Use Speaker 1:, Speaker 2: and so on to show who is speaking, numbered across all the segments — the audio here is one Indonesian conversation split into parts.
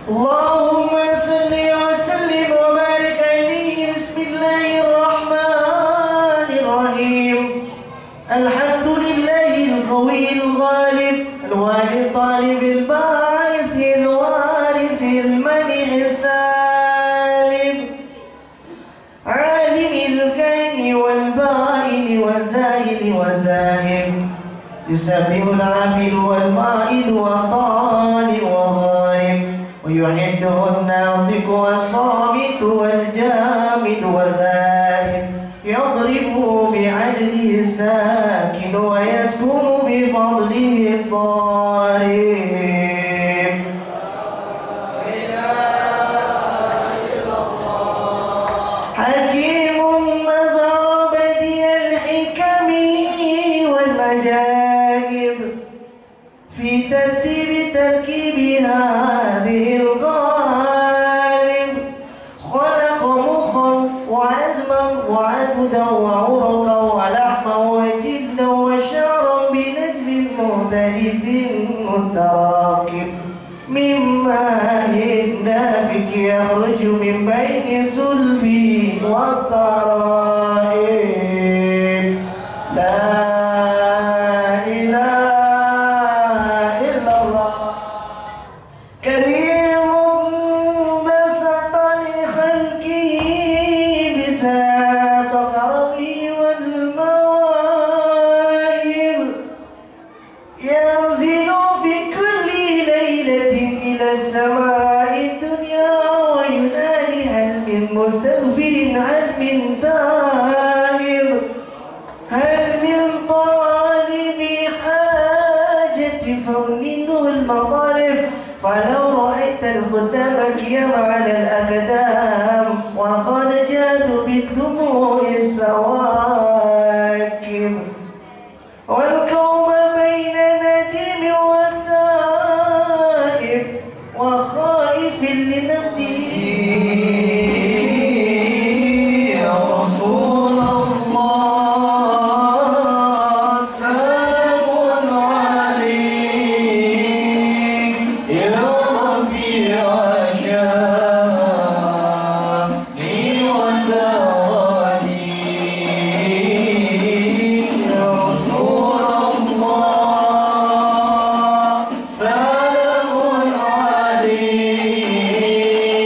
Speaker 1: اللهم صل وسلم وبارك عليه. بسم الله الرحمن الرحيم. الحمد لله القوي الغالب الوالي الطالب الباعث الوارث المنح السالم عالم الكائن والبائن والزائل والذاهب يسبح العافل والمائل والطالب والغائب ويحده الناطق والصامت والجامد والذاهب يضرب بعدله الساكن ويسكن بفضله الضارب. حكيم نظر بديع الحكم والعجائب في تركيب هذه الغالب. خلق مخا وعزما وعبدا وعرقا ولحما وجلدا وشعرا بنجم مختلف متراكب من ماء دافك يخرج من بين صلبه والترائب. لا إله إلا الله. كريم بسط لخلقه بساط كرمه والمواهب ينزل في كل ليلة إلى السماء الدنيا وينادي هل من مستغفر هل من تائب هل من طالب حاجة فمنه المطالب. فلو رأيت الخدام كيام على الأقدام وقد جادوا بالدموع السواكب والقوم بين ندم والتائب وخائف لنفسه. يا رسول الله سلام عليك يا رفيع شاني ودواني. يا رسول الله سلام عليك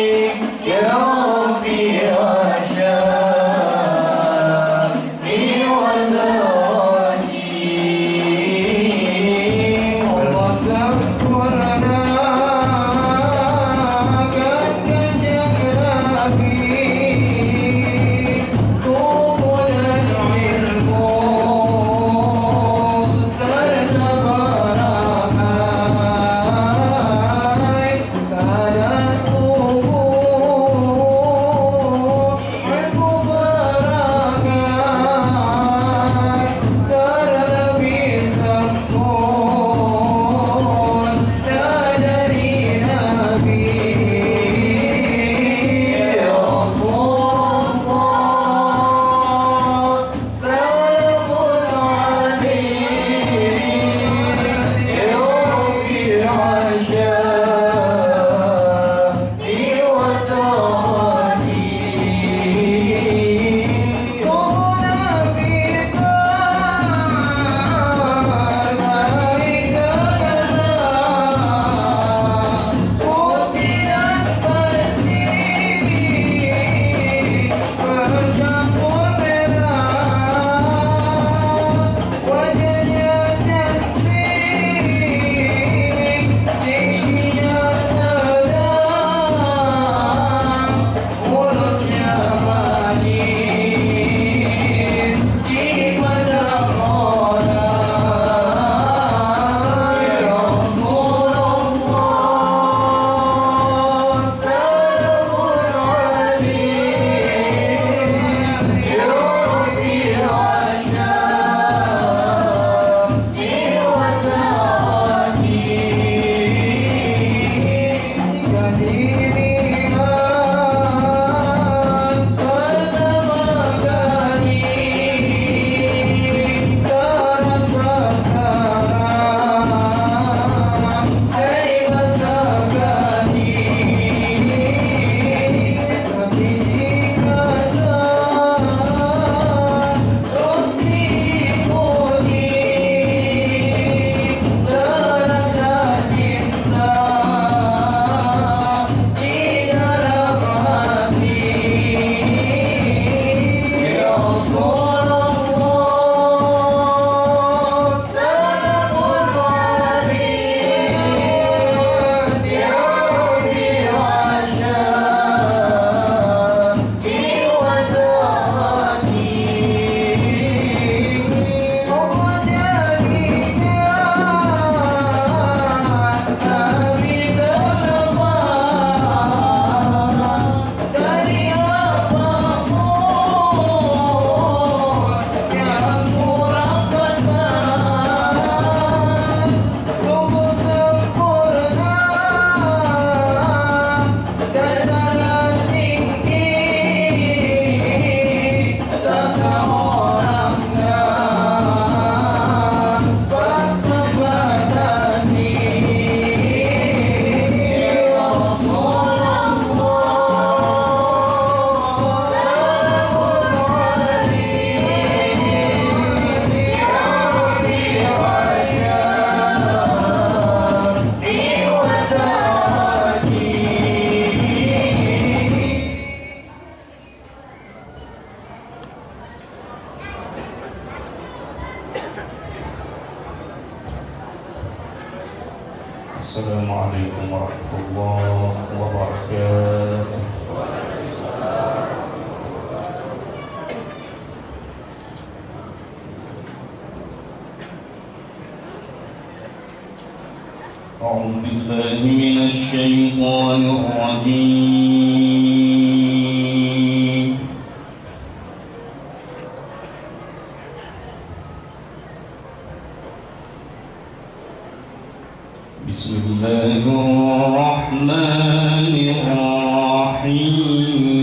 Speaker 2: Assalamualaikum warahmatullahi wabarakatuh. أعوذ بالله من الشيطان الرجيم. بسم الله الرحمن الرحيم.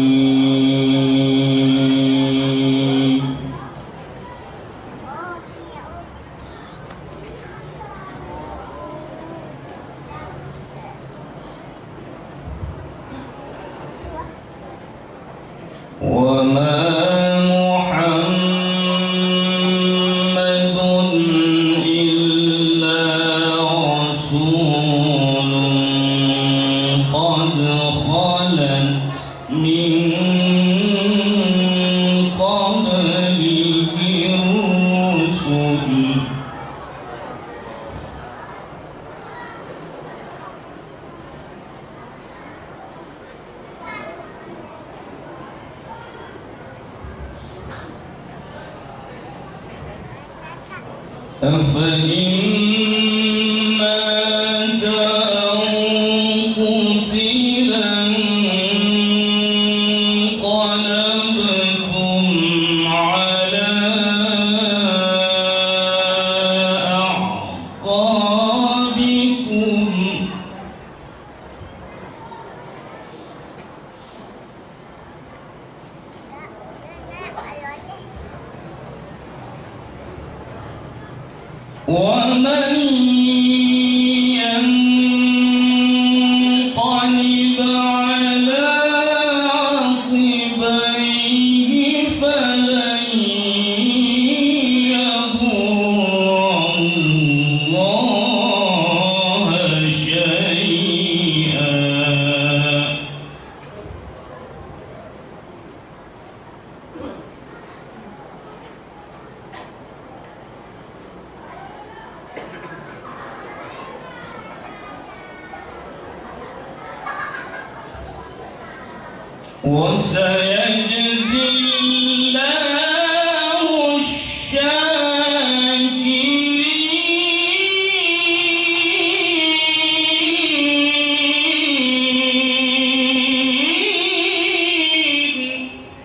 Speaker 2: وما محمد إلا رسول قد خلت من قبله الرسل أفإن مات أو قتل انقلبتم على أعقابكم ومن ينقلب على عقبيه فلن يضر الله شيئا وسيجزي الله الشاكرين.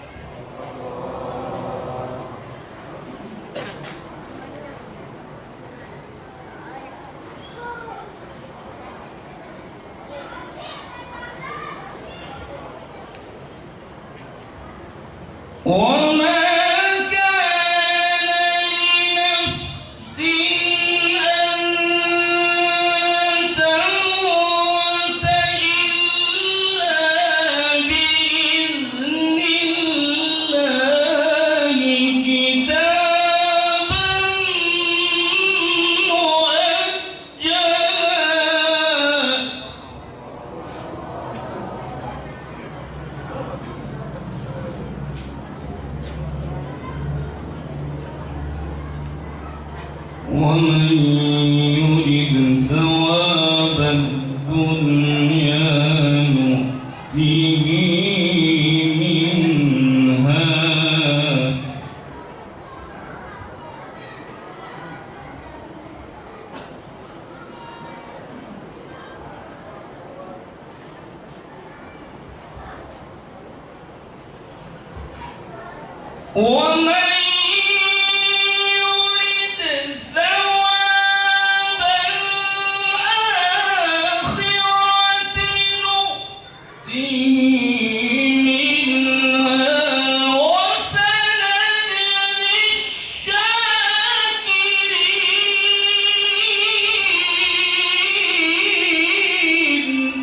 Speaker 2: وما كان لنفس أن تموت إلا بإذن الله كتابا مؤجلا ومن يرد ثواب الدنيا نؤته منها ومن يرد ثواب الآخرة نؤته منها وسنجزي الشاكرين.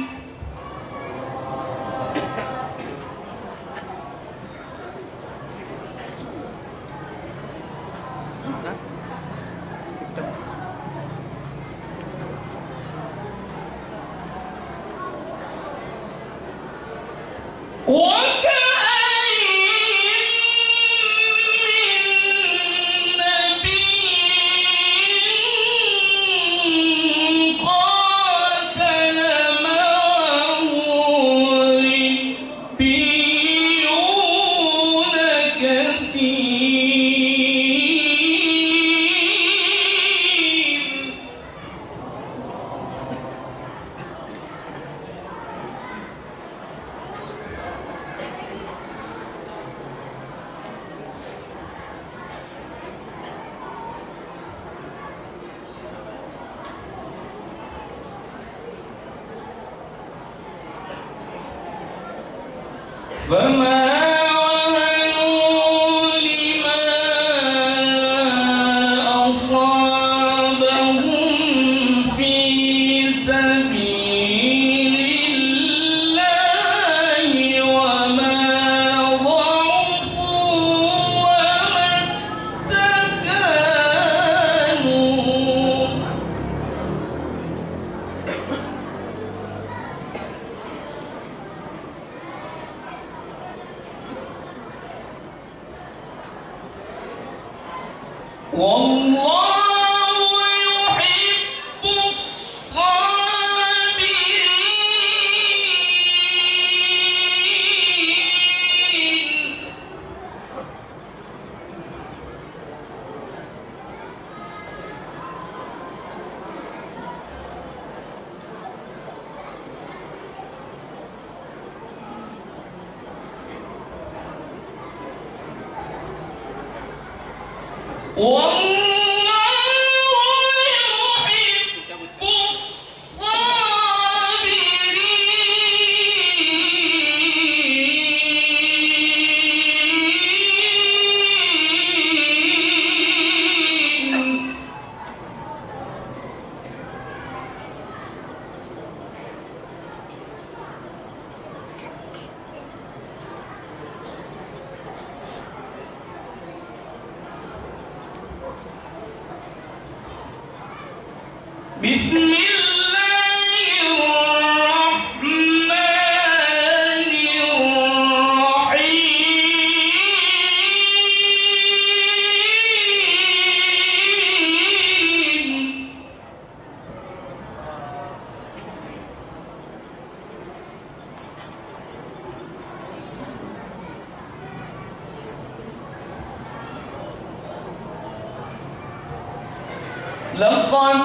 Speaker 2: لقد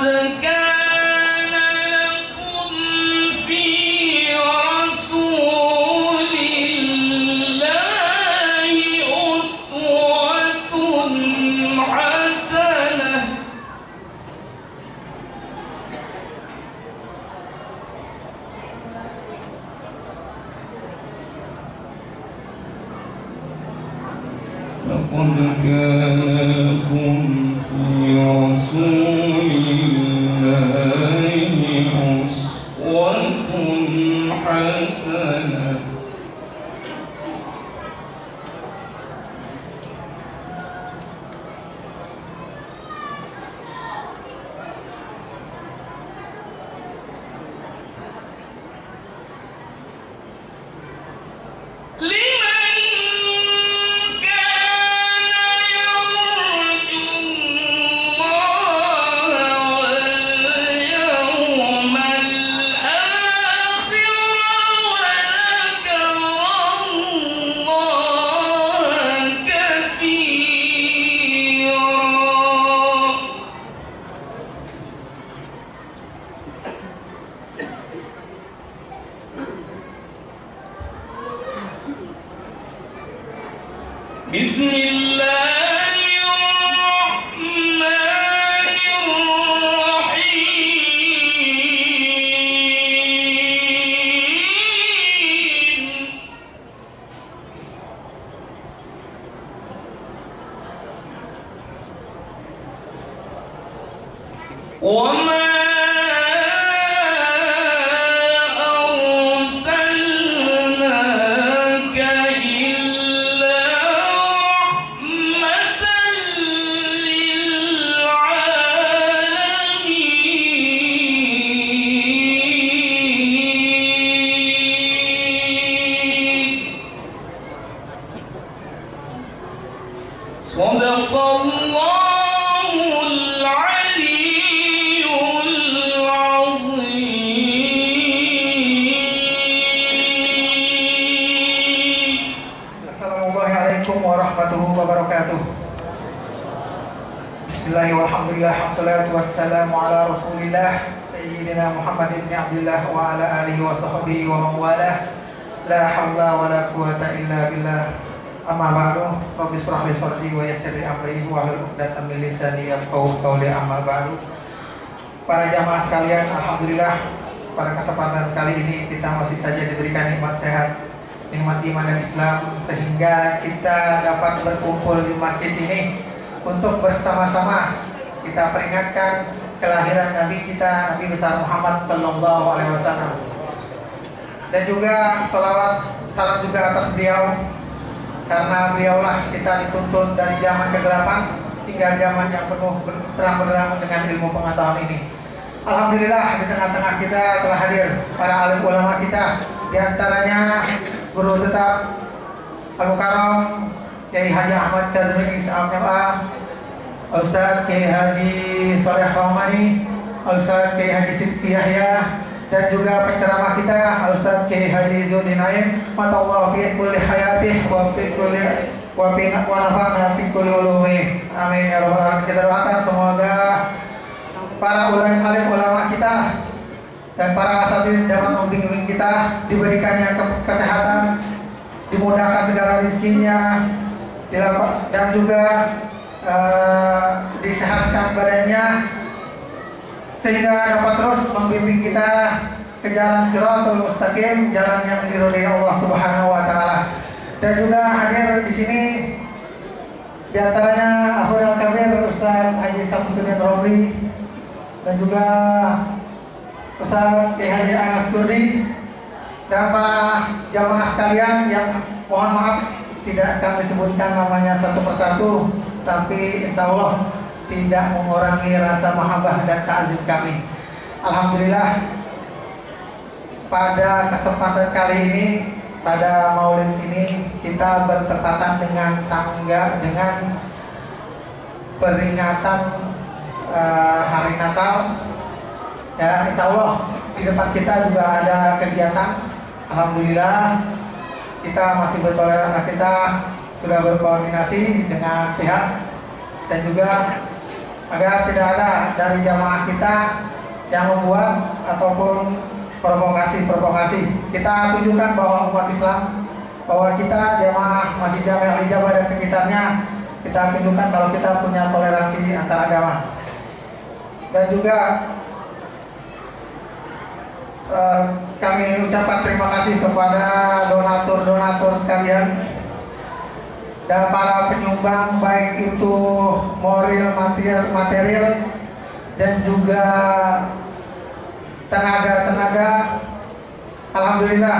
Speaker 2: كان لكم في رسول الله أسوة حسنة لقد كان لكم في رسول الله أسوة حسنة بسم الله الرحمن الرحيم وما صدق الله العلي العظيم.
Speaker 3: Assalamualaikum warahmatullahi wabarakatuh. Bismillah walhamdulillah wassalatu wassalamu ala rasulillah Sayyidina Muhammad ibn Abdillah wa ala alihi wa sahbihi wa mawalah. La hawla wa la quwata illa billah. Amma ba'du, Rabbi shrah li sadri wa yassir li amri wahlul 'uqdatam min lisani yafqahu qawli. Amma ba'du. Para jamaah sekalian, alhamdulillah pada kesempatan kali ini kita masih saja diberikan nikmat sehat nikmat iman dan Islam, sehingga kita dapat berkumpul di masjid ini untuk bersama-sama kita peringatkan kelahiran Nabi kita, Nabi besar Muhammad Sallallahu Alaihi Wasallam. Dan juga salawat salam juga atas beliau, karena beliaulah kita dituntun dari zaman kegelapan hingga zaman yang penuh terang benderang dengan ilmu pengetahuan ini. Alhamdulillah, di tengah-tengah kita telah hadir para alim ulama kita, diantaranya guru tetap Al-Mukarram Kiai Haji Ahmad Kazmi Is'am Ustaz Kiai Haji Saleh Rahmani, Ustaz Kiai Haji Siti Yahya, dan juga penceramah kita Ustaz Kiai Haji Zudinain. Matallahu fi kulli hayatih wa fi kulli wa nafa'na fi kulli ulumi. Amin ya rabbal alamin. Kita doakan semoga para alim ulama kita dan para asatidz dapat membimbing kita, diberikannya kesehatan, dimudahkan segala rezekinya, dan juga disehatkan badannya, sehingga dapat terus membimbing kita ke jalan Shirathul Mustaqim, jalan yang diridhai Allah Subhanahu wa taala. Dan juga hadir di sini di antaranya Akhul Al-Kabir Ustaz Haji Samsuddin Romli, dan juga Ustaz Kiai Haji Anas Kurdi, dan para jamaah sekalian yang mohon maaf tidak kami sebutkan namanya satu persatu, tapi insya Allah tidak mengurangi rasa mahabbah dan ta'zim kami. Alhamdulillah, pada kesempatan kali ini, pada maulid ini, kita bertepatan dengan peringatan hari Natal. Ya, insya Allah di depan kita juga ada kegiatan. Alhamdulillah, kita masih bertoleran, kita sudah berkoordinasi dengan pihak, dan juga agar tidak ada dari jamaah kita yang membuat ataupun provokasi. Kita tunjukkan bahwa umat Islam, bahwa kita jamaah Masjid Jami' Al-Ijabah dan sekitarnya, kita tunjukkan kalau kita punya toleransi antar agama. Dan juga kami ucapkan terima kasih kepada donatur sekalian dan para penyumbang, baik itu moral, material, dan juga tenaga. Alhamdulillah,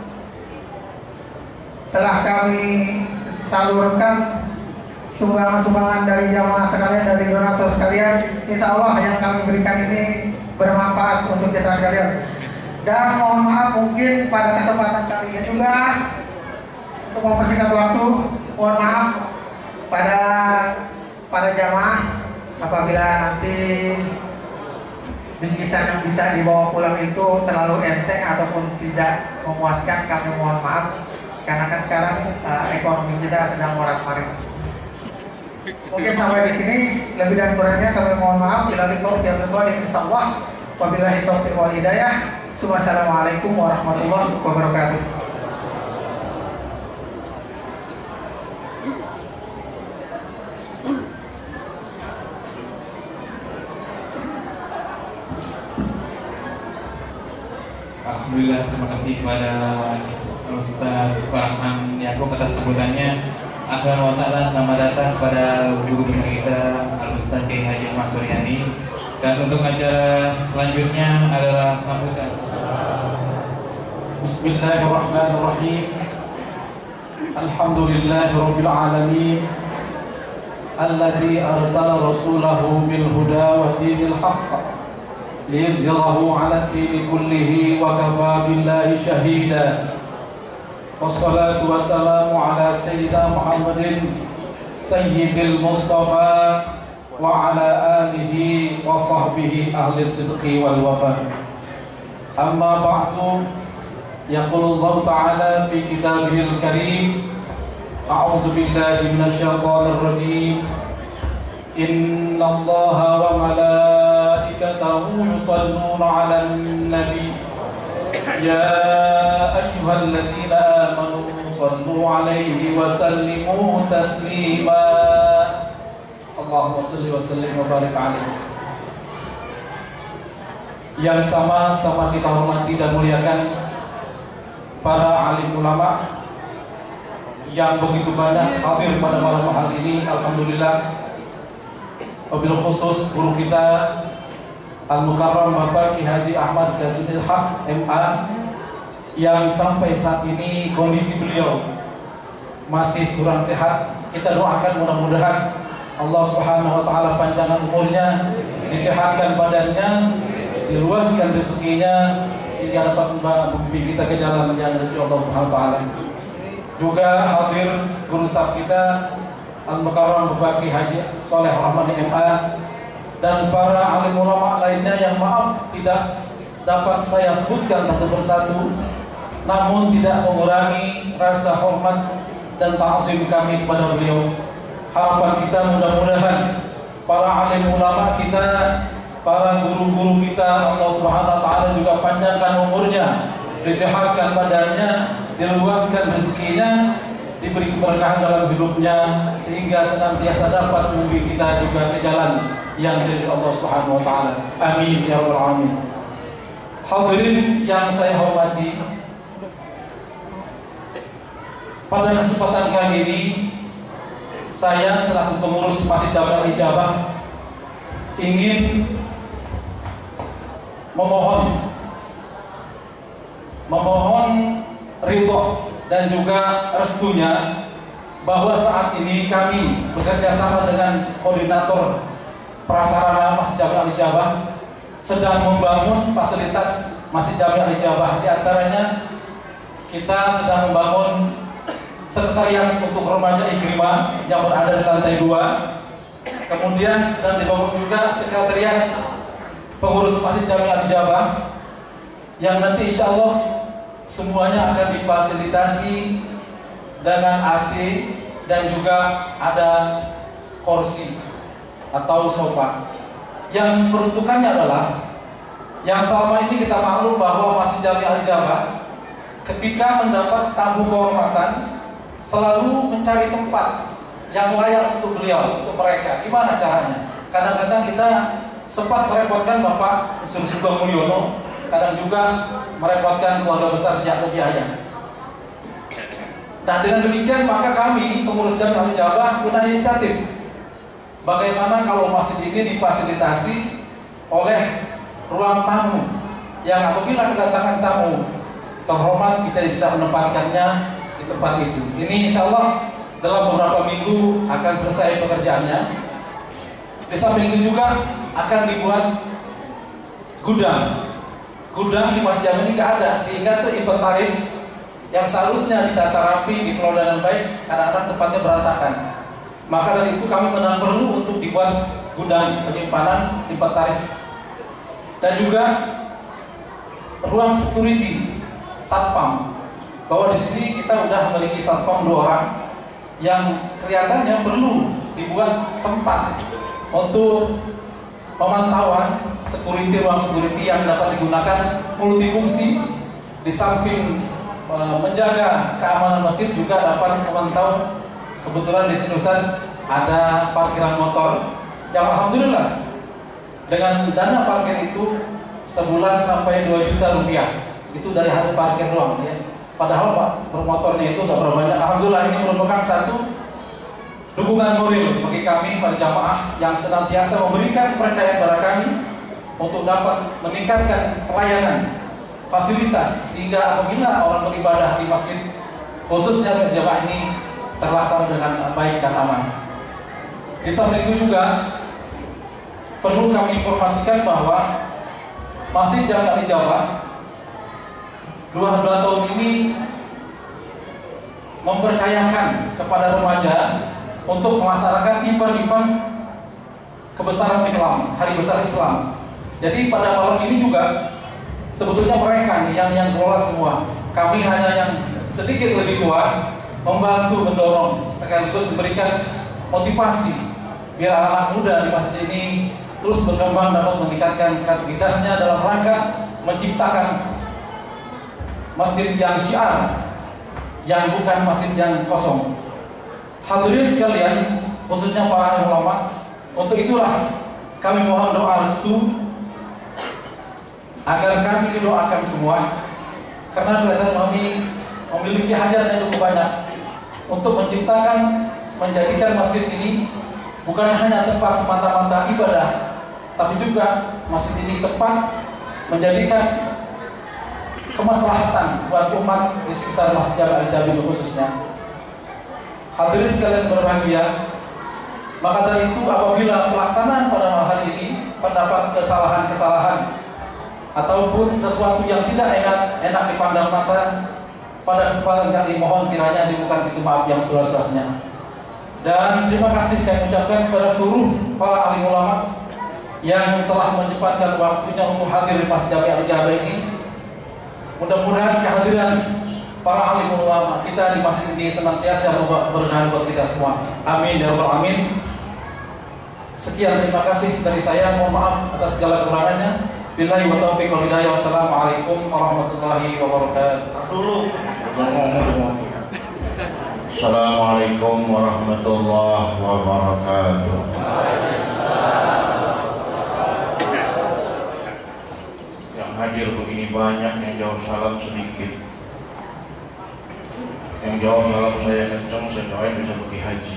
Speaker 3: telah kami salurkan sumbangan dari jamaah sekalian, dari donatur sekalian. Insya Allah yang kami berikan ini bermanfaat untuk kita sekalian. Dan mohon maaf, mungkin pada kesempatan kali ini juga untuk mempersingkat waktu, mohon maaf pada para jamaah apabila nanti bingkisan yang bisa dibawa pulang itu terlalu enteng ataupun tidak memuaskan, kami mohon maaf, karena kan sekarang ekonomi kita sedang morat-marit. Mungkin sampai di sini, lebih dan kurangnya kami mohon maaf. Bila insyaallah, wabillahi taufiq wal hidayah. Wassalamualaikum warahmatullahi wabarakatuh.
Speaker 4: Alhamdulillah, terima kasih kepada Ustaz Farhan Yaakob atas sambutannya. Ahlan wa sahlan, selamat datang kepada guru besar kita Al-Ustaz Kiai Haji Ahmad Suryani. Dan untuk acara selanjutnya adalah sambutan.
Speaker 5: Bismillahirrahmanirrahim. Alhamdulillahirabbil alamin. Alladzi arsala rasulahu bil huda wa dinil haqq liyuzhirahu 'ala ad-dini kullihi wa kafa billahi shahida. Wassalatu wassalamu ala sayyidina Muhammadin sayyidil Mustafa wa ala alihi wa sahbihi ahli sidqi wal wafa. Amma ba'du, yaqulu Allah ta'ala fi kitabihil karim, a'udzu billahi minasyaitonir rajim. Inna Allaha wa malaikatahu yusalluna 'alan nabi ya ayyuhalladzina amanu sallu 'alaihi wa sallimu taslima. Allahumma shalli wa sallim wa barik alaihi. Yang sama-sama kita hormati dan muliakan para alim ulama yang begitu banyak hadir pada malam hari ini. Alhamdulillah, wabil khusus guru kita Al-Mukarram Bapak Ki Haji Ahmad Ghazunil Haq MA, yang sampai saat ini kondisi beliau masih kurang sehat. Kita doakan mudah-mudahan Allah Subhanahu wa taala panjangkan umurnya, disehatkan badannya, diluaskan rezekinya, sehingga dapat membimbing kita ke jalan yang dari Allah Subhanahu wa taala. Juga hadir guru tab kita Al-Mukarram Bapak Ki Haji Soleh Rahmani MA dan para alim ulama lainnya yang maaf tidak dapat saya sebutkan satu persatu, namun tidak mengurangi rasa hormat dan ta'zim kami kepada beliau. Harapan kita mudah-mudahan para alim ulama kita, para guru-guru kita, Allah Subhanahu wa taala juga panjangkan umurnya, disehatkan badannya, diluaskan rezekinya, diberi keberkahan dalam hidupnya, sehingga senantiasa dapat membimbing kita juga ke jalan yang dari Allah Subhanahu wa taala. Amin ya rabbal alamin. Hadirin yang saya hormati, pada kesempatan kali ini saya selaku pengurus Masjid Jami Al-Ijabah ingin memohon ridho dan juga restunya bahwa saat ini kami bekerja sama dengan koordinator prasarana Masjid Jami Al-Ijabah sedang membangun fasilitas Masjid Jami Al-Ijabah. Di antaranya kita sedang membangun sekretariat untuk remaja Ikrimah yang berada di lantai 2. Kemudian sedang dibangun juga sekretariat pengurus Masjid Jami Al-Ijabah yang nanti insya Allah semuanya akan difasilitasi dengan AC dan juga ada kursi atau sofa. Yang peruntukannya adalah yang selama ini kita maklum bahwa Masjid Jami Al-Ijabah ketika mendapat tamu kehormatan selalu mencari tempat yang layak untuk beliau, untuk mereka. Gimana caranya? Kadang-kadang kita sempat merepotkan Bapak Insinyur Sugeng Mulyono, kadang juga merepotkan keluarga besar Yaakob Yahya. Nah, dengan demikian maka kami pengurus Jami Al-Ijabah punya inisiatif, bagaimana kalau masjid ini difasilitasi oleh ruang tamu yang apabila kedatangan tamu terhormat kita bisa menempatkannya di tempat itu. Ini insya Allah dalam beberapa minggu akan selesai pekerjaannya. Di samping itu juga akan dibuat gudang di Masjid Jami ini nggak ada, sehingga itu inventaris yang seharusnya ditata rapi, dikelola dengan baik, kadang-kadang tempatnya berantakan. Maka dari itu kami menang perlu untuk dibuat gudang penyimpanan inventaris dan juga ruang security satpam. Bahwa di sini kita sudah memiliki satpam 2 orang yang kelihatannya perlu dibuat tempat untuk pemantauan security, ruang security yang dapat digunakan multifungsi. Di samping menjaga keamanan masjid juga dapat memantau. Kebetulan di sini Ustaz ada parkiran motor yang alhamdulillah dengan dana parkir itu sebulan sampai 2 juta rupiah. Itu dari hasil parkir doang ya. Padahal Pak bermotornya itu nggak berapa banyak. Alhamdulillah ini merupakan satu dukungan moral bagi kami para jamaah yang senantiasa memberikan kepercayaan pada kami untuk dapat meningkatkan pelayanan fasilitas sehingga apabila orang beribadah di masjid khususnya Masjid Jamaah ini terlaksana dengan baik dan aman. Di samping itu juga perlu kami informasikan bahwa Masjid Jami Al-Ijabah 2 tahun ini mempercayakan kepada remaja untuk melaksanakan event-event kebesaran Islam, hari besar Islam. Jadi pada malam ini juga sebetulnya mereka nih yang kelola semua. Kami hanya yang sedikit lebih tua membantu mendorong sekaligus memberikan motivasi biar anak-anak muda di masjid ini terus berkembang, dapat meningkatkan kreativitasnya dalam rangka menciptakan masjid yang syiar, yang bukan masjid yang kosong. Hadirin sekalian, khususnya para ulama, untuk itulah kami mohon doa restu agar kami didoakan semua karena kelihatan kami memiliki hajat yang cukup banyak untuk menjadikan masjid ini bukan hanya tempat semata-mata ibadah, tapi juga masjid ini tempat menjadikan kemaslahatan buat umat di sekitar Masjid Jami' Al-Jabir khususnya. Hadirin sekalian berbahagia, maka dari itu apabila pelaksanaan pada hari ini terdapat kesalahan-kesalahan ataupun sesuatu yang tidak enak dipandang mata, pada kesempatan kali mohon kiranya dibuka pintu maaf yang seluas-luasnya. Dan terima kasih kami ucapkan kepada seluruh para alim ulama yang telah menyempatkan waktunya untuk hadir di Masjid Jami' Al-Jabir ini. Mudah-mudahan kehadiran para alim ulama kita di masjid ini senantiasa berkah buat kita semua. Amin ya rabbal alamin. Sekian, terima kasih dari saya. Mohon maaf atas segala kekurangannya. Billahi wa taufiq wal hidayah. Wassalamualaikum warahmatullahi wabarakatuh.
Speaker 1: Dulu ngomong. Assalamualaikum warahmatullahi wabarakatuh. Yang hadir begini banyak, yang jawab salam sedikit. Yang jawab salam saya kencang, saya doain bisa pergi haji.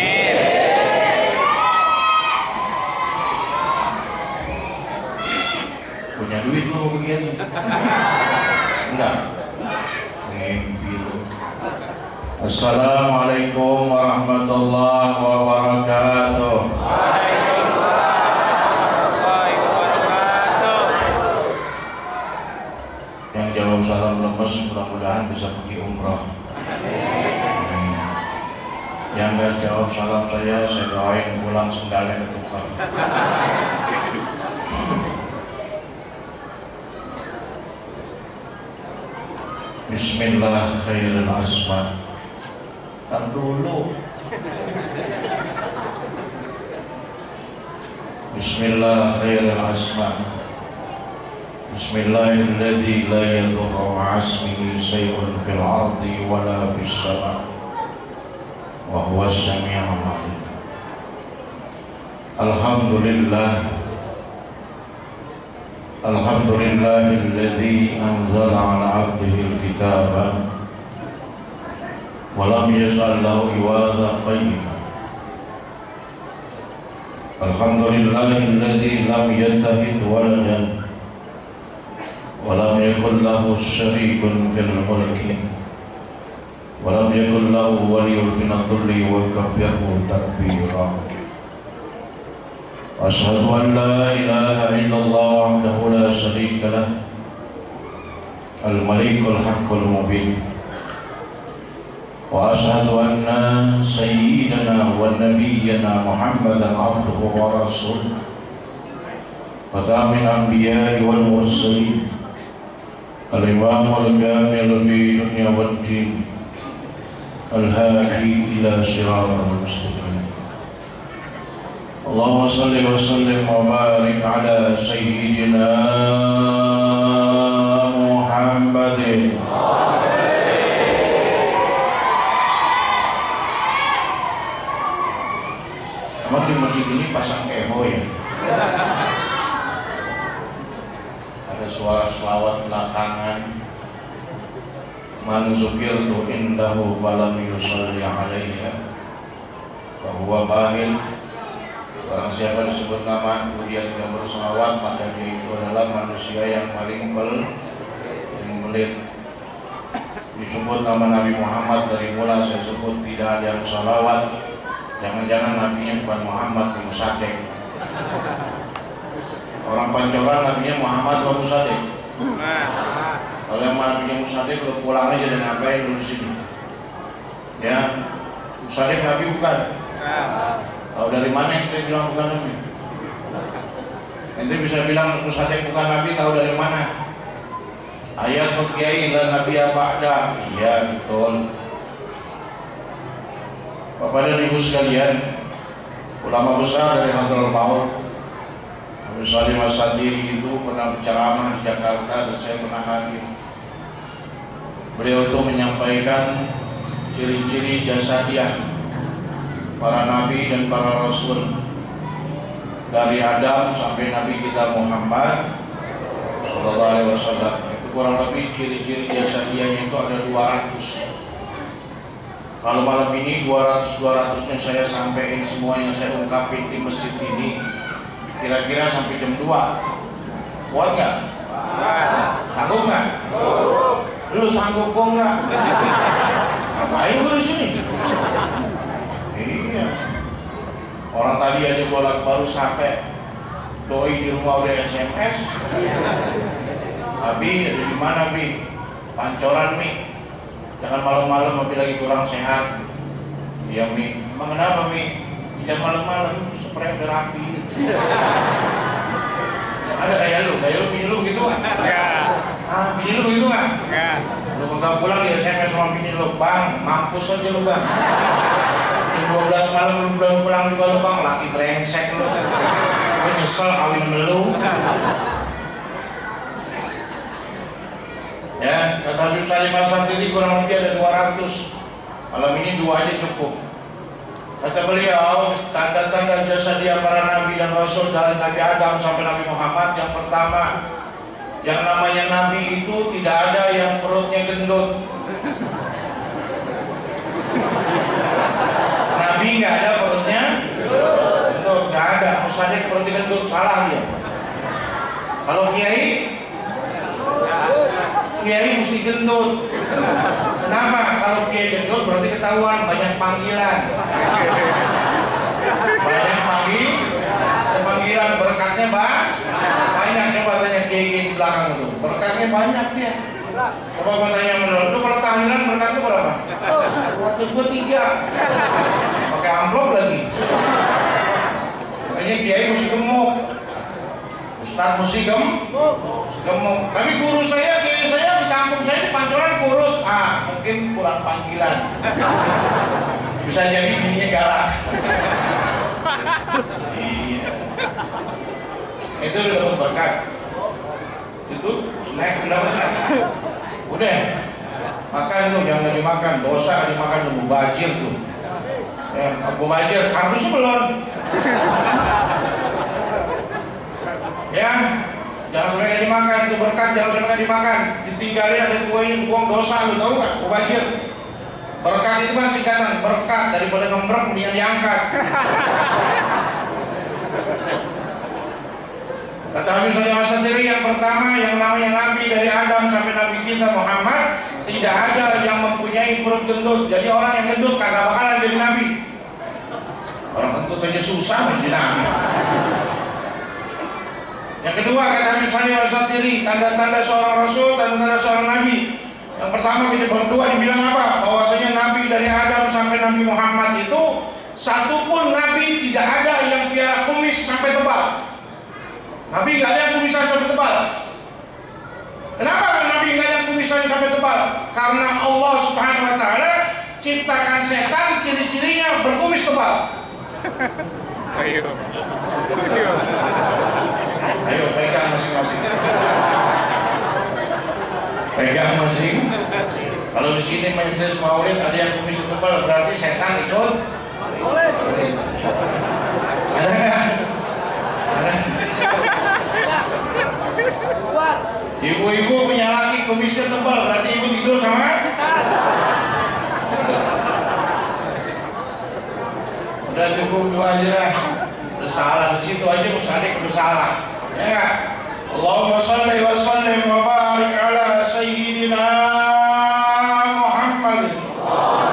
Speaker 1: Punya duit lo pergi haji? Enggak. Mimpi lo. Assalamualaikum warahmatullahi wabarakatuh. Yang jawab salam lemes mudah-mudahan bisa pergi umrah. Yang gak jawab salam saya doain pulang sendalnya ketukar. Bismillah khairul asma. Tar dulu. Bismillah khairul asma. Bismillahilladzi la yadurru ma'asmihi shay'un fil ardi wala fis sama' wa huwas sami'ul 'alim. Alhamdulillahilladzi anzala 'ala 'abdihi al-kitaba wa lam yaj'al lahu iwaza qayyima. Alhamdulillahilladzi lam yattakhidh waladan wa lam yakul lahu syarikun fil mulki wa lam yakul lahu waliyyun min adh-dhulli wa kabbirhu takbira. Asyhadu an la ilaha illallah wahdahu la syarika lah, al-malikul haqqul mubin. Wa asyhadu anna sayyidana wa nabiyyana Muhammadan abduhu wa rasuluh, khatamul anbiya'i wal mursalin, al-imamul kamil fi dunya wad din, al-hadi ila siratal mustaqim. Allahumma salli wa sallim wa barik ala sayyidina Muhammadin. Emang di masjid ini pasang eho ya? Ada suara selawat belakangan. Man zukirtu indahu falam yusalli alayya fahuwa bahil. Barang siapa disebut nama dia tidak berselawat, maka dia itu adalah manusia yang paling pelit. Disebut nama Nabi Muhammad, dari mula saya sebut tidak ada yang salawat. Jangan-jangan nabinya bukan Muhammad bin Musaddiq. Orang Pancoran nabinya Muhammad bin Musaddiq. Kalau yang nabinya Musaddiq lu pulang aja dan ngapain lu di sini? Ya, Musaddiq nabi bukan. Tahu dari mana ente bilang bukan nabi? Ente bisa bilang Musaddiq bukan nabi, tahu dari mana? Ayat berkiai la nabi ba'da. Iya betul. Bapak dan ibu sekalian, ulama besar dari Hadratul Maut, Abu Salim As-Sadiri itu pernah berceramah di Jakarta dan saya pernah hadir. Beliau itu menyampaikan ciri-ciri jasadiah para nabi dan para rasul, dari Adam sampai Nabi kita Muhammad sallallahu alaihi wasallam. Itu kurang lebih ciri-ciri jasadianya itu ada 200. Kalau malam ini 200-200-nya saya sampaikan semua yang saya ungkapin di masjid ini, kira-kira sampai jam 2. Kuat nggak? Sanggup nggak? Lu sanggup kok nggak? Ngapain lu di sini? Iya. Orang tadi aja gua baru sampai, doi di rumah udah SMS. Abi ada di mana Bi? Pancoran Mi. Jangan malam-malam Abi lagi kurang sehat. Iya Mi. Emang kenapa Mi? Jangan malam-malam spray udah rapi. Ada kayak lu bini lu gitu kan? Ah, bini lu begitu kan? Lu kagak pulang di SMS sama bini lu, Bang, mampus aja lu Bang. Jam 12 malam lu belum pulang juga lu Bang, laki brengsek lu. Gue nyesel kawin sama lu. Ya, kata Habib Salim As-Satiri kurang lebih ada 200. Malam ini 2 aja cukup. Kata beliau, tanda-tanda jasa dia para nabi dan rasul dari Nabi Adam sampai Nabi Muhammad. Yang pertama, yang namanya nabi itu tidak ada yang perutnya gendut. Nabi nggak ada perutnya gendut, nggak ada. Musadek perutnya gendut, salah dia. Kalau kiai mesti gendut. Kenapa? Kalau kiai gendut berarti ketahuan banyak panggilan. Banyak panggilan, berkatnya banyak. Coba tanya kiai di belakang itu, berkatnya banyak dia. Coba gua tanya menurut lu, kalau tahlilan berkat lu berapa? Waktu gua 3. Pakai amplop lagi. Makanya kiai mesti gemuk, ustaz mesti gemuk. Tapi guru saya, kiai saya di kampung saya di Pancoran kurus. Mungkin kurang panggilan. Bisa jadi bininya galak. Iya. Itu udah dapat berkat. Itu snack udah dapat snack. Udah. Makan tuh, jangan dimakan. Dosa dimakan mubazir tuh. Mubazir, kardus belum. Ya. Jangan sampai nggak dimakan, itu berkat, jangan sampai nggak dimakan. Ditinggalin ada kuenya, buang dosa, lu tahu nggak? Mubazir. Berkat itu kan singkatan, berkat daripada ngembrek mendingan diangkat. Kata Habib Salim As-Satiri, yang pertama yang namanya Nabi dari Adam sampai Nabi kita Muhammad, tidak ada yang mempunyai perut gendut. Jadi orang yang gendut kagak bakalan jadi Nabi. Orang kentut aja susah menjadi Nabi. Yang kedua, kata Habib Salim As-Satiri, tanda-tanda seorang Rasul, tanda-tanda seorang Nabi. Yang pertama, kedua dibilang apa? Bahwasanya Nabi dari Adam sampai Nabi Muhammad itu, satupun Nabi tidak ada yang piara kumis sampai tebal. Nabi nggak ada yang kumisan sampai tebal. Kenapa Nabi nggak ada yang kumisan sampai tebal? Karena Allah Subhanahu Wa Taala ciptakan setan, ciri-cirinya berkumis tebal. Ayo pegang masing-masing. Pegang masing. Kalau di sini majelis maulid ada yang kumis tebal, berarti setan ikut. Ada nggak? Ada. Ibu-ibu punya laki kumisnya tebal, berarti ibu tidur sama. Udah cukup 2 aja lah. Udah salah di situ aja musadek udah salah. Ya enggak? Allahumma shalli wa sallim wa barik ala sayyidina Muhammad wa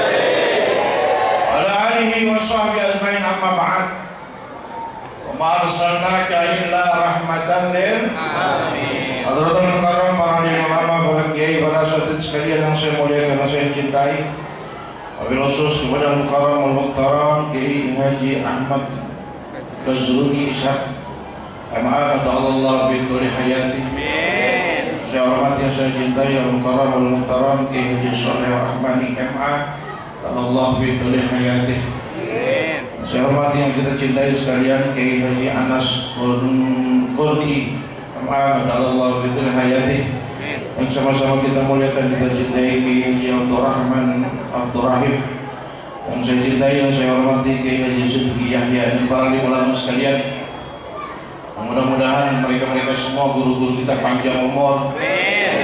Speaker 1: ala alihi wa sahbihi ajmain, amma ba'd. Wa ma arsalnaka illa rahmatan lil alamin. Hadratul mukarram, para ulama, para kiai, para asatidz sekalian yang saya muliakan dan saya cintai. Wabil khusus kepada mukarram wal muhtaram Kiai Haji Ahmad Ghazruni Ishaq, MA ta'ala fi tuli hayati. Saya hormati yang saya cintai al mukarram wal muhtaram Kiai Haji Shalih Rahmani, MA ta'ala fi tuli hayati. Saya hormati yang kita cintai sekalian Kiai Haji Anas Qurdi, MA ta'ala fi tuli hayati. Yang sama-sama kita muliakan, kita cintai Kiai Haji Abdurrahman Abdurrahim, yang saya cintai, yang saya hormati Kiai Haji Sidqi Yahya, dan para ulama sekalian. Mudah-mudahan mereka semua guru-guru kita panjang umur,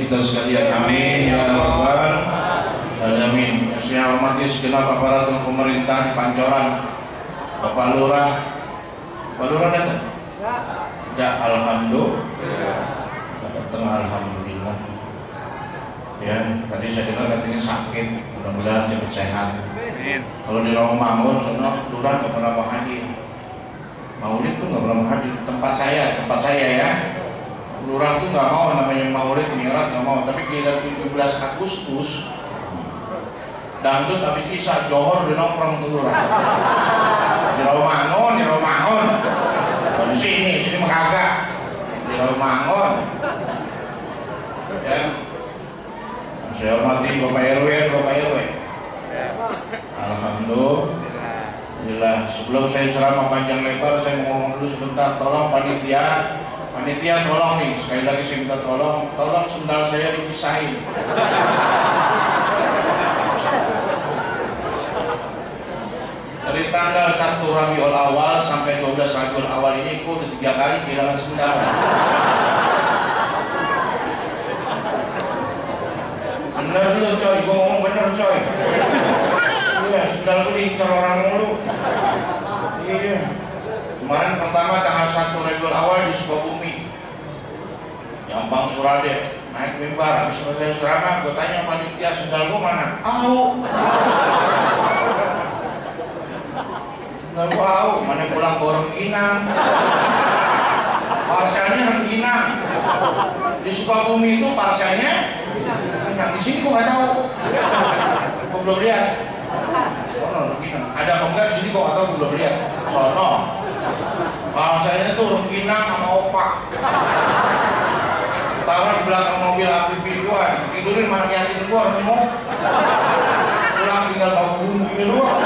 Speaker 1: kita sekalian. Amin ya rabbal alamin. Yang saya hormati segenap aparatur pemerintah di Pancoran, Bapak Lurah. Pak Lurah datang? Ya, alhamdulillah. Datang alhamdulillah. Ya, tadi saya dengar katanya sakit, mudah-mudahan cepat sehat. Kalau di Rawamangun, sono Lurah nggak pernah hadir. Maulid tuh nggak pernah hadir. Tempat saya ya. Lurah tuh nggak mau namanya Maulid, Mi'raj nggak mau. Tapi kira 17 Agustus, dangdut habis isya johor di nongkrong tuh Lurah. Di Rawamangun. Di sini mah kagak. Di Rawamangun. Ya. Saya hormati Bapak RW. Alhamdulillah. Sebelum saya ceramah panjang lebar, saya mau ngomong dulu sebentar. Tolong panitia tolong nih. Sekali lagi saya minta tolong sendal saya dipisahin. Dari tanggal 1 Rabiul Awal sampai 12 Rabiul Awal ini aku udah 3 kali kehilangan sendal. Bener dulu coy, gua ngomong bener coy. Iya, sendal gue diincar orang mulu. Iya. Kemarin pertama tanggal 1 Rabiul Awal di Sukabumi, Jampang Surade, naik mimbar, habis selesai ceramah, gue tanya panitia sendal gue mana? Au. Sendal gue au, mana pulang ke Rengginang. Parselnya Rengginang. Di Sukabumi itu parselnya Rengginang. Di sini gue nggak tahu. Gue belum lihat. Sono Rengginang. Ada apa enggak di sini gue nggak tahu, gue belum lihat. Sono. Parselnya tuh Rengginang sama opak. Taruh di belakang mobil api-apian, tidurin mana yakin gua nemu. Pulang tinggal bau bumbunya doang.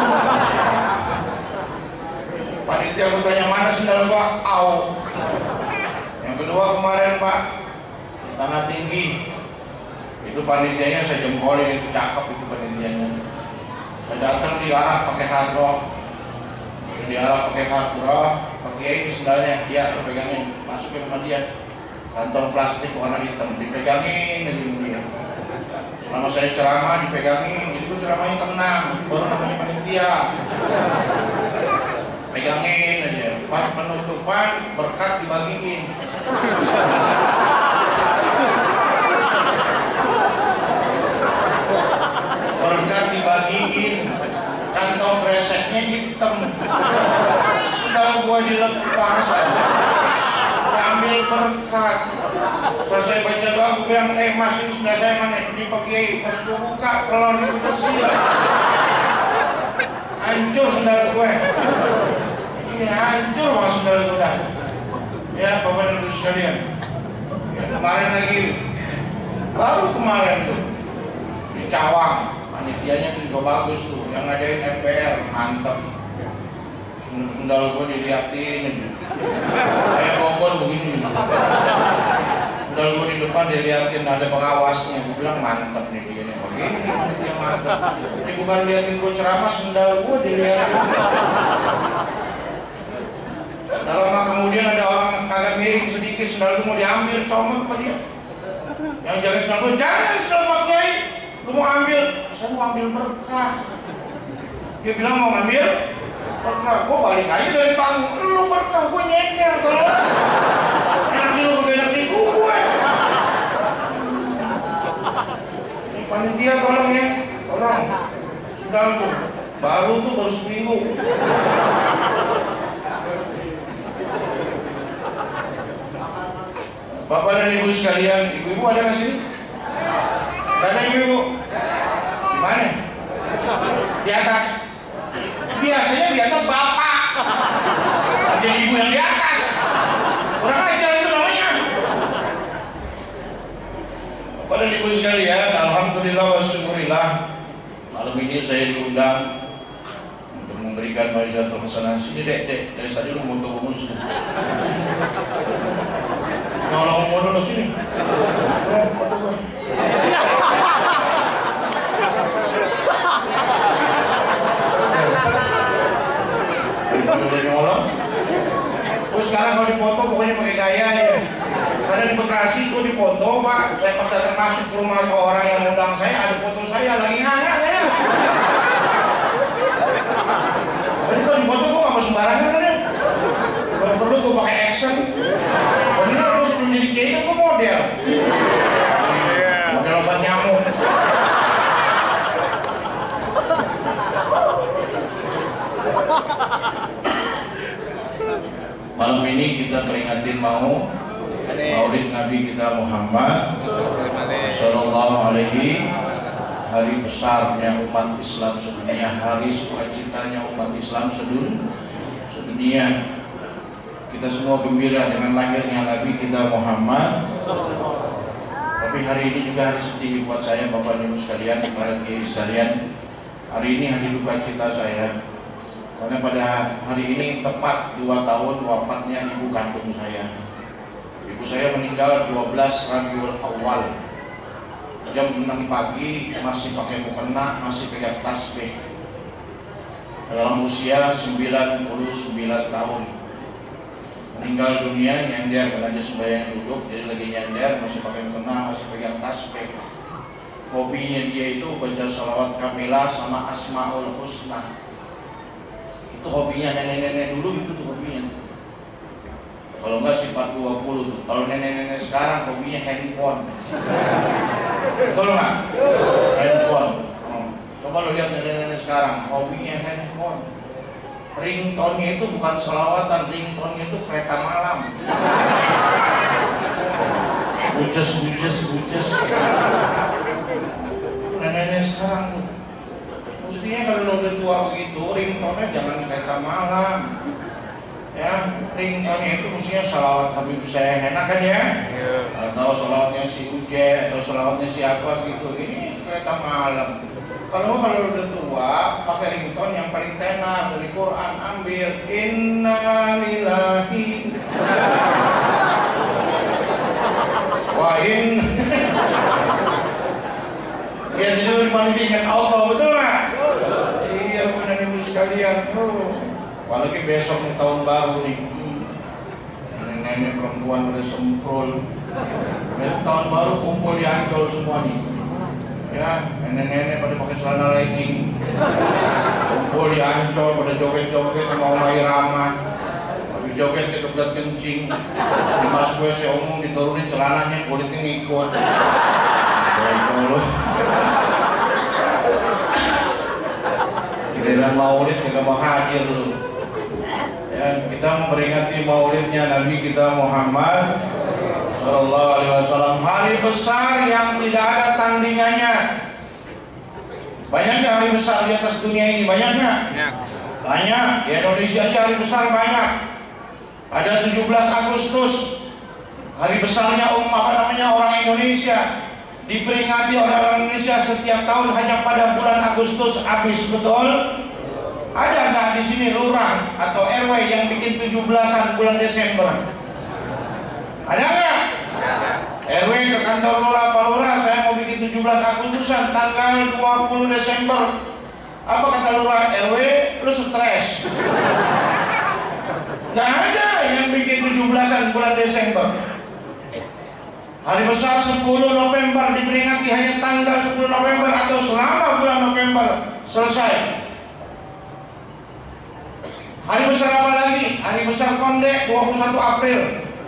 Speaker 1: Panitia gua tanya mana sendal gua, au. Yang kedua kemarin Pak, di Tanah Tinggi, itu panitianya saya jempolin, itu cakep itu panitianya. Saya datang diarah pakai hardrock, pakai ini sendalnya, dia pegangin, masukin sama dia. Kantong plastik warna hitam, dipegangin aja dia. Selama saya ceramah dipegangin, jadi gue ceramahnya tenang, baru namanya panitia. Pegangin aja, pas penutupan berkat dibagiin. Berkat dibagiin, kantong kreseknya hitam. Sudah gue dilepas. Ambil berkat. Setelah saya baca doa, aku bilang, mas ini sudah saya mana? Ini Pak Kiai, pas gue buka, telur dibersih. Hancur sendal gue. Ini hancur banget sendal gue dah. Ya, Bapak dan Ibu sekalian. Ya, kemarin lagi, baru kemarin tuh, di Cawang, panitianya tuh juga bagus tuh, yang ngadain MPR, mantep. Sendal gue diliatin aja. Kayak Bogor begini. Sendal gue di depan diliatin, ada pengawasnya. Gue bilang mantep nih dia nih. Begini nih dia mantep. Ini bukan liatin gue ceramah, sendal gue diliatin. Nah, lama kemudian ada orang agak miring sedikit, sendal gue mau diambil, comot sama dia. Yang jaga sendal gue, jangan sendal Pak Kiai, lu mau ambil. Saya mau ambil berkah. Dia bilang mau ngambil berkah, gue balik aja dari panggung. Lu berkah, gue nyeker tolong. Nanti lu kegenak di gue. Ini panitia tolong ya, tolong. Sendal tuh, baru seminggu. Bapak dan Ibu sekalian, ibu-ibu ada nggak sini? Ada ibu-ibu? Di mana? Di atas. Biasanya di atas bapak. Jadi ibu yang di atas. Kurang ajar itu namanya. Bapak dan Ibu sekalian, alhamdulillah wa syukurillah, malam ini saya diundang untuk memberikan ma'izatul hasanah. Sini dek, dari tadi lu moto sudah. Nolong mau dulu sini. Nolong. Terus sekarang kalau dipoto pokoknya pakai gaya ya. Karena dipoto Bekasi itu dipoto Pak. Saya pas datang masuk ke rumah orang yang undang saya, ada foto saya lagi nganga saya. Jadi kalau dipoto gue gak mau sembarangan kan ya. Kalau perlu gue pakai action. Bener lu sebelum jadi kiai kan gue model. Model obat nyamuk. Malam ini kita peringatin Maulid Nabi kita Muhammad Sallallahu Alaihi, hari besarnya umat Islam sedunia, hari sukacitanya umat Islam sedunia. Kita semua gembira dengan lahirnya Nabi kita Muhammad. Tapi hari ini juga hari sedih buat saya, Bapak Ibu sekalian, para kiai sekalian. Hari ini hari duka cita saya. Karena pada hari ini tepat 2 tahun wafatnya ibu kandung saya. Ibu saya meninggal 12 Rabiul Awal. Jam 6 pagi masih pakai mukena, masih pegang tasbih. Dalam usia 99 tahun. Meninggal dunia nyender karena dia sembahyang duduk, jadi lagi nyender, masih pakai mukena, masih pegang tasbih. Hobinya dia itu baca salawat kamilah sama Asmaul Husna. Itu hobinya nenek-nenek dulu, itu tuh hobinya. Kalau enggak sifat 20 tuh. Kalau nenek-nenek sekarang hobinya handphone. Betul nggak? Handphone. Coba lo lihat nenek-nenek sekarang, hobinya handphone. Ringtone-nya itu bukan selawatan, ringtone-nya itu kereta malam. Bujes. Nenek-nenek sekarang tuh. Mestinya kalau lo udah tua begitu, ringtone-nya jangan kereta malam. Ya, ringtone itu mestinya salawat Habib Syekh, enak kan ya? Atau salawatnya si Uje, atau salawatnya siapa gitu. Ini kereta malam. Kalau udah tua, pakai ringtone yang paling tenar dari Quran, ambil Inna lillahi wa inna. Ya, jadi lebih paling ingat Allah, betul nggak? Iya, Bapak Ibu sekalian. Apalagi besok nih tahun baru nih. Nenek-nenek perempuan udah semprol. Tahun baru kumpul di Ancol semua nih. Ya, nenek-nenek pada pakai celana legging. Kumpul di Ancol pada joget-joget sama Oma Irama. Habis joget kebelet kencing. Dimasuk WC umum, diturunin celananya, kulitnya ngikut. Giliran maulid kagak mau hadir dulu. Ya, kita memperingati maulidnya Nabi kita Muhammad Sallallahu Alaihi Wasallam, hari besar yang tidak ada tandingannya. Banyaknya hari besar di atas dunia ini, banyaknya. Banyak, di Indonesia aja hari besar banyak. Ada 17 Agustus, hari besarnya orang Indonesia. Diperingati oleh orang Indonesia setiap tahun hanya pada bulan Agustus habis, betul? Ada nggak di sini lurah atau RW yang bikin 17-an bulan Desember? Ada nggak? RW ke kantor lurah, Pak Lurah, saya mau bikin 17 Agustusan tanggal 20 Desember. Apa kata lurah? RW, lu stres. Nggak ada yang bikin 17-an bulan Desember. Hari besar 10 November diperingati hanya tanggal 10 November atau selama bulan November selesai. Hari besar apa lagi? Hari besar Konde 21 April.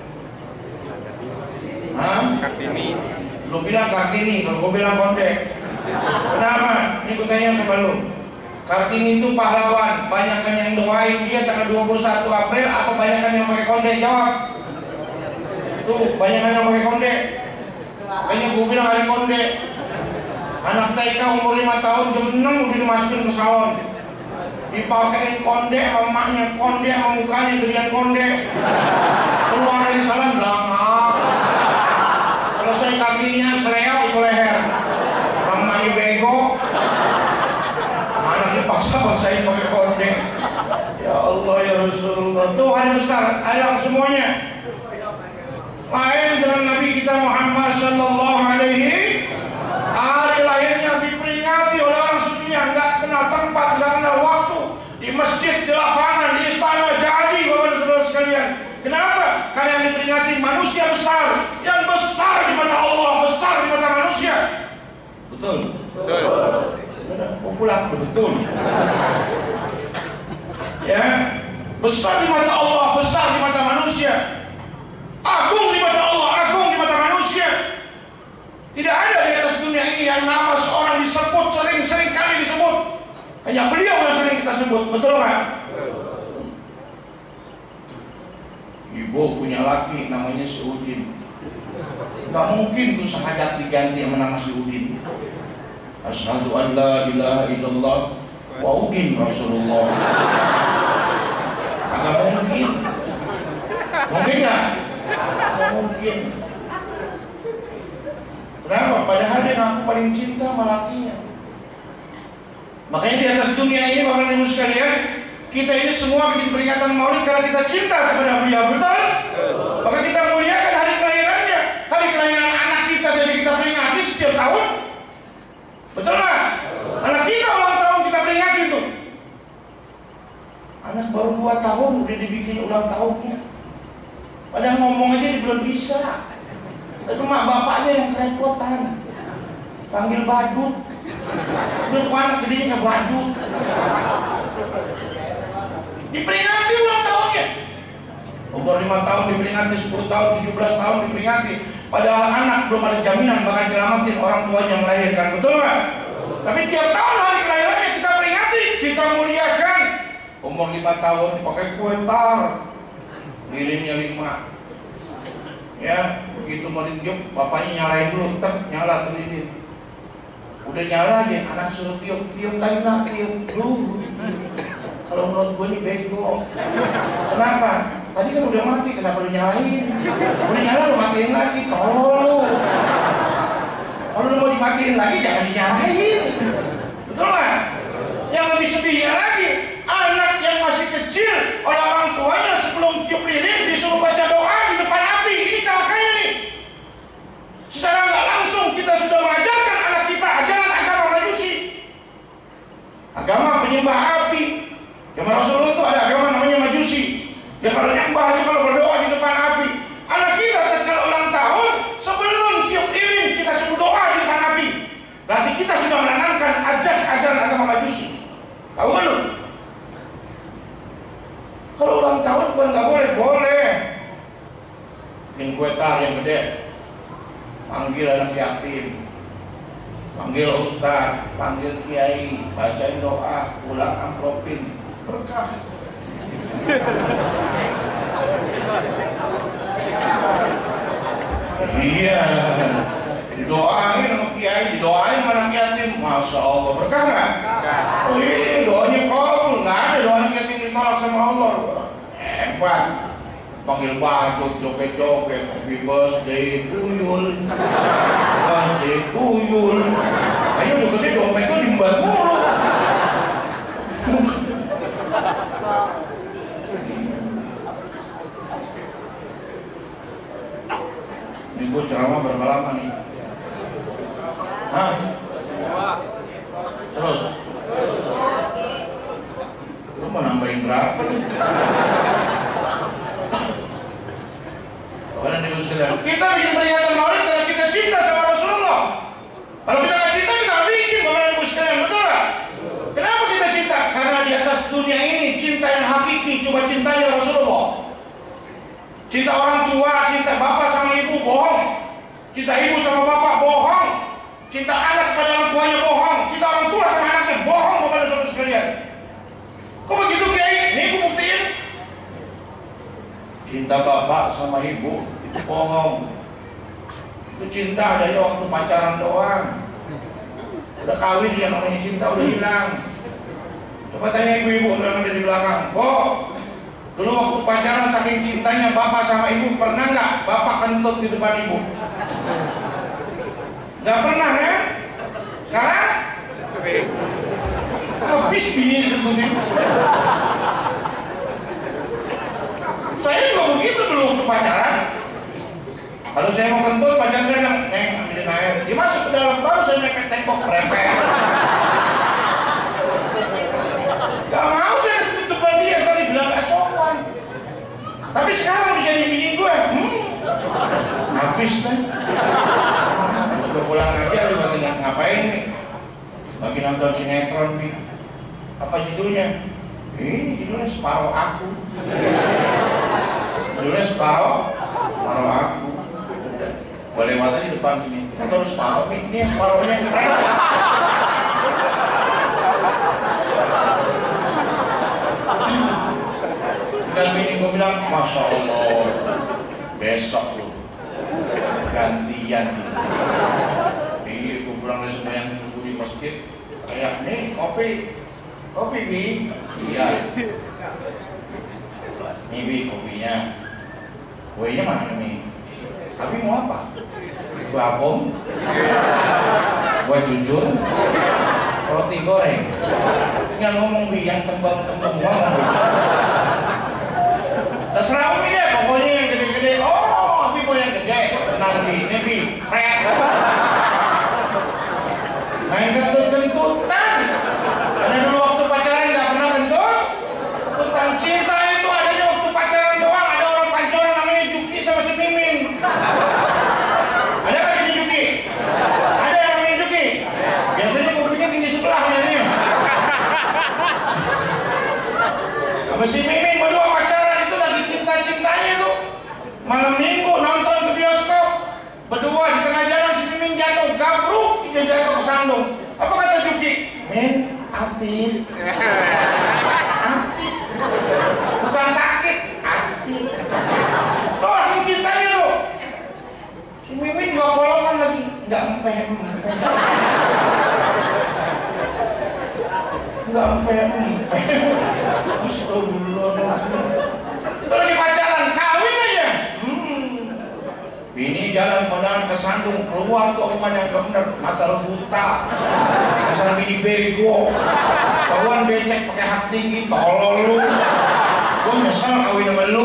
Speaker 1: Hah? Kartini. Lu bilang Kartini, kalau gua bilang Konde. Kenapa? Ini gua tanya sama lu. Kartini itu pahlawan, banyakan yang doain dia tanggal 21 April, apa banyakan yang pakai Konde? Jawab. Tuh, banyak yang pakai konde. Kayaknya gue bilang hari konde. Anak TK umur 5 tahun jam 6 udah dimasukin ke salon. Dipakein konde sama emaknya, konde sama mukanya gedean konde. Keluar dari salon belakang. Selesai kakinya seleo itu leher. Ramai bego. Anak dipaksa paksain pakai konde. Ya Allah ya Rasulullah. Tuh hari besar, ayang semuanya. Lain dengan Nabi kita Muhammad Sallallahu Alaihi, hari lahirnya diperingati oleh orang sedunia, nggak kenal tempat, nggak kenal waktu, di masjid, di lapangan, di istana, jadi Bapak dan Saudara sekalian. Kenapa? Karena yang diperingati manusia besar, yang besar pulang, betul. Ya, besar di mata Allah, besar di mata manusia, agung di mata Allah, agung di mata manusia. Tidak ada di atas dunia ini yang nama seorang disebut sering kali disebut. Hanya beliau yang sering kita sebut, betul nggak? Ibu punya laki namanya si Udin. Gak mungkin tuh syahadat diganti sama nama si Udin. Asyhadu an la ilaha illallah wa Udin Rasulullah. Agak mungkin. Mungkin nggak? Gak mungkin. Kenapa? Padahal dia ngaku paling cinta sama lakinya. Makanya di atas dunia ini, Bapak Ibu sekalian, kita ini semua bikin peringatan Maulid karena kita cinta kepada beliau, betul? Maka kita muliakan hari kelahirannya, hari kelahiran anak kita saja kita peringati setiap tahun, betul nggak? Anak kita ulang tahun kita peringati itu. Anak baru 2 tahun udah dibikin ulang tahunnya. Padahal ngomong aja dia belum bisa. Tapi mak bapaknya yang kerepotan, panggil badut. Udah tuh anak gedenya kayak badut. Diperingati ulang tahunnya. Umur 5 tahun diperingati, 10 tahun, 17 tahun diperingati. Padahal anak belum ada jaminan bakal nyelamatin orang tuanya yang melahirkan, betul nggak? Tapi tiap tahun hari kelahirannya kita peringati, kita muliakan. Umur 5 tahun pakai kue tar, lilinnya 5. Ya, begitu mau ditiup, bapaknya nyalain dulu, nyala tuh lilin. Udah nyala aja, anak suruh tiup lagi nak, tiup dulu. Kalau menurut gue ini bego. Kenapa? Tadi kan udah mati, kenapa lu nyalain? Udah nyala lu matiin lagi, tolong lu. Kalau lu mau dimatiin lagi jangan dinyalain. Betul nggak? Yang lebih sedihnya lagi, anak yang masih kecil oleh orang tuanya sebelum tiup lilin disuruh baca doa di depan api. Ini celakanya nih. Secara nggak langsung kita sudah mengajarkan anak kita ajaran agama Majusi, agama penyembah api. Zaman Rasulullah itu ada agama namanya Majusi. Ya kalau nyembah aja, kalau berdoa di depan api. Anak kita ketika ulang tahun sebelum tiup lilin kita suruh doa di depan api. Berarti kita sudah menanamkan ajaran agama Majusi. Tahu kan lu? Kalau ulang tahun bukan nggak boleh, boleh. Bikin kue tar yang gede, panggil anak yatim, panggil ustaz, panggil kiai, bacain doa, pulang amplopin, berkah. Iya, didoain sama kiai, didoain sama anak yatim, masya Allah, berkah nggak? Oh iya, doanya kabul, nggak ada doa anak yatim ditolak sama Allah. Hebat. Panggil badut, joget-joget, happy birthday tuyul, birthday tuyul. Ayo udah gede dompetnya diembat mulu. Ini gue ceramah berapa lama nih? Hah? Terus? Lu mau nambahin berapa nih? Kita bikin peringatan Maulid karena kita cinta sama Rasulullah. Kalau kita nggak cinta, kita nggak bikin, Bapak Ibu sekalian, betul nggak? Kenapa kita cinta? Karena di atas dunia ini cinta yang hakiki cuma cintanya Rasulullah. Cinta orang tua, cinta bapak sama ibu bohong. Cinta ibu sama bapak bohong. Cinta anak kepada orang tuanya bohong. Cinta orang tua sama anaknya bohong, Bapak dan Saudara sekalian. Kok begitu, Kiai? Nih aku buktiin. Cinta bapak sama ibu itu bohong. Itu cinta dari waktu pacaran doang. Udah kawin dia namanya cinta udah hilang. Coba tanya ibu-ibu yang ada di belakang. Kok dulu waktu pacaran saking cintanya bapak sama ibu, pernah nggak bapak kentut di depan ibu? Nggak pernah ya? Sekarang habis bini dikentut ibu. Saya juga begitu dulu waktu pacaran. Kalau saya mau kentut, pacar saya bilang, "Neng, ambilin air." Dia masuk ke dalam, baru saya mepet tembok, merepet. Gak mau saya kentut depan dia, tadi bilang gak sopan. Tapi sekarang udah jadi bini gue, habis deh. Sudah pulang aja, lu katanya ngapain nih? Lagi nonton sinetron, Bi. Apa judulnya? Ini judulnya Separuh Aku. Judulnya Separuh Aku. Boleh lewat di depan sini. Nonton separuh, ini yang separuhnya yang keren. Dan bini gue bilang, Masya Allah, besok lu gantian. Iya, gue pulang dari sembahyang subuh di masjid, kayak nih kopi Bi. Iya. Nih Bi kopinya. Kuenya mana nih? Tapi mau apa? Gua apom, gua jujur, roti goreng. Tinggal ngomong Bi, yang tembem-tembem ngomong Bi. Terserah Umi deh, pokoknya yang gede-gede. Oh, Abi mau yang gede. Tenang Bi, ini Bi, main kentut-kentutan. Karena dulu waktu pacaran nggak pernah kentut. Tentang cinta itu adanya waktu pacaran doang. Ada orang pancoran namanya Juki sama si Mimin. Ada nggak sini Juki? Ada yang namanya Juki? Biasanya kupingnya tinggi sebelah biasanya. Sama si Mimin berdua pacaran itu lagi cinta-cintanya tuh. Malam minggu nonton ke bioskop. Berdua di tengah jalan si Mimin jatuh, gabruk, dia jatuh ke sandung. Apa kata Juki? Men, Atin. Bukan sakit, Atin. Tuh lagi cintanya tuh. Si Mimin dua golongan lagi, nggak empeh. Astagfirullahaladzim. Itu lagi pacaran, kawin aja. Bini jalan kondangan ke sandung, keluar tuh omongan yang bener, mata lu buta. Asal bini bego. Kawan becek pakai hak tinggi, tolol lu. Gue nyesel kawin sama lu.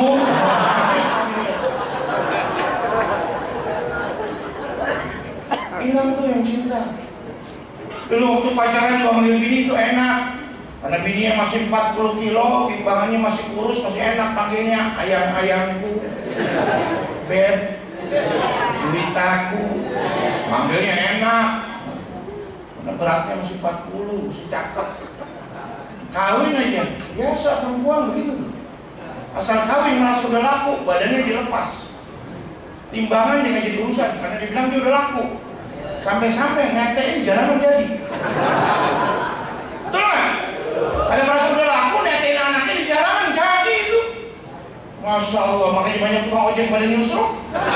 Speaker 1: Hilang tuh yang cinta. Dulu waktu pacaran juga manggil bini itu enak. Karena bininya masih 40 kilo, timbangannya masih kurus, masih enak panggilnya ayang-ayangku, beb, juwitaku, manggilnya enak. Karena beratnya masih 40, masih cakep. Kawin aja, biasa perempuan begitu. Asal kawin merasa udah laku, badannya dilepas. Timbangan dia nggak jadi urusan, karena dibilang dia udah laku. Sampai-sampai ngetek di jalanan jadi. Betul nggak? Ada merasa udah laku, netein anaknya di jalanan jadi itu. Masya Allah, makanya banyak tukang ojek pada nyusruk.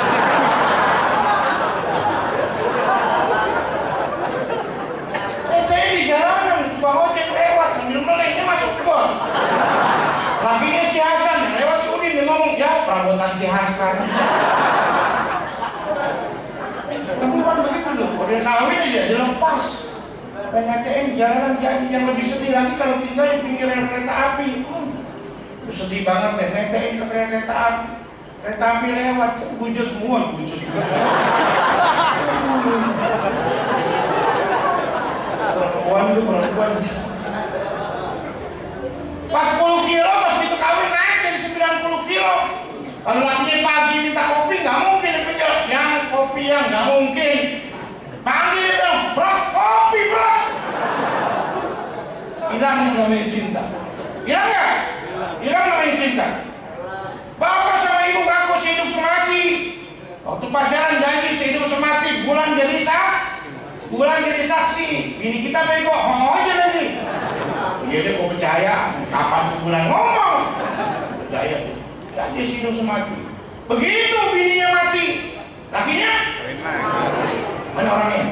Speaker 1: Netein di jalanan, tukang ojek lewat sambil meleknya masuk got. Lakinya si Hasan, lewat si Udin, dia ngomong, ya perabotan si Hasan. Perempuan begitu tuh, udah kawin aja, dilepas. PNKM jalanan jadi. Yang lebih sedih lagi kalau tinggal di pinggiran kereta api. Itu sedih banget deh, NTM ke kereta api. Kereta api lewat, gujur semua, gujur. Perempuan. 40 kilo pas itu kawin naik jadi 90 kilo. Kalau lakinya pagi minta kopi, nggak mungkin di pinggir. Yang kopi yang nggak mungkin. Panggil dia bilang, bro, kopi bro. Hilang yang namanya cinta. Hilang nggak? Hilang namanya cinta. Bapak sama ibu ngaku sehidup semati. Waktu pacaran janji sehidup semati. Bulan jadi saksi. Bini kita bego, aja lagi. Iya deh, gue percaya. Kapan tuh bulan ngomong? Percaya. Janji sehidup semati. Begitu bininya mati, lakinya? Mana orangnya?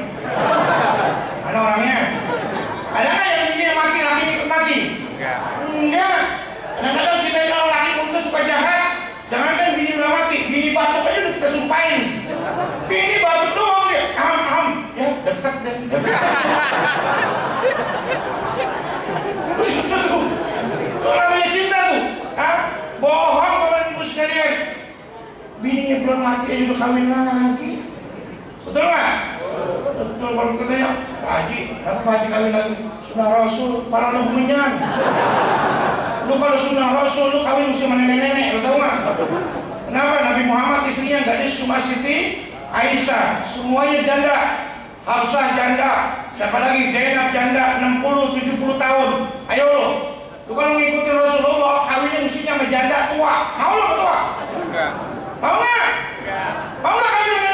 Speaker 1: Ada nggak yang bininya mati, lakinya ikut mati? Enggak. Kadang-kadang kita kalau laki pun tuh suka jahat. Jangankan bini udah mati, bini batuk aja udah kita sumpahin. Bini batuk doang dia, ya dekat deh. Itu namanya cinta tuh. Bohong kawan ibu sekalian. Bininya belum mati aja udah kawin lagi. Betul nggak? Betul. Kalau kita tanya, Pak Haji, kenapa Pak Haji kawin lagi? Sunnah Rasul, para lu menyan. Lu kalau sunnah Rasul, lu kawin mesti sama nenek-nenek, lu tahu nggak? Kenapa? Nabi Muhammad istrinya gadis cuma Siti Aisyah, semuanya janda. Hafsah janda, Siapa lagi? Zainab janda 60-70 tahun. Ayo lo. Lu kalau ngikutin Rasulullah, kawinnya mestinya sama janda tua. Mau lo tua? Enggak. Mau nggak? Enggak. Mau nggak kawin